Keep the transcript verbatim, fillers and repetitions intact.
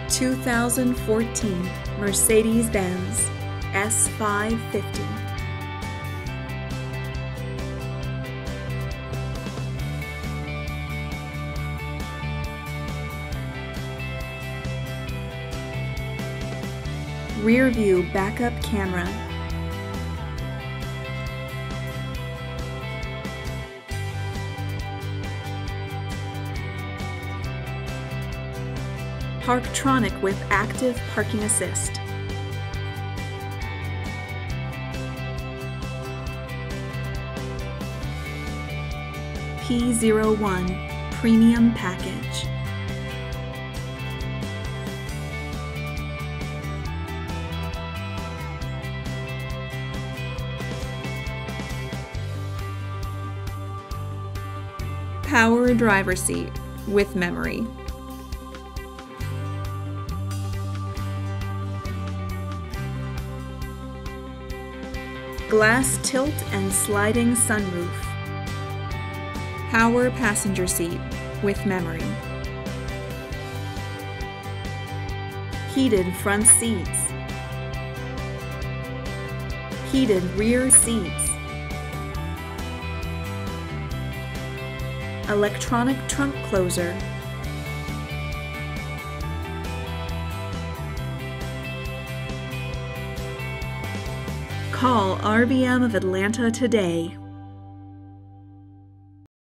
two thousand fourteen Mercedes-Benz S five fifty. Rear view backup camera. Parktronic with active parking assist. P zero one Premium Package. Power driver seat with memory. Glass tilt and sliding sunroof. Power passenger seat with memory. Heated front seats. Heated rear seats. Electronic trunk closer. Call R B M of Atlanta today.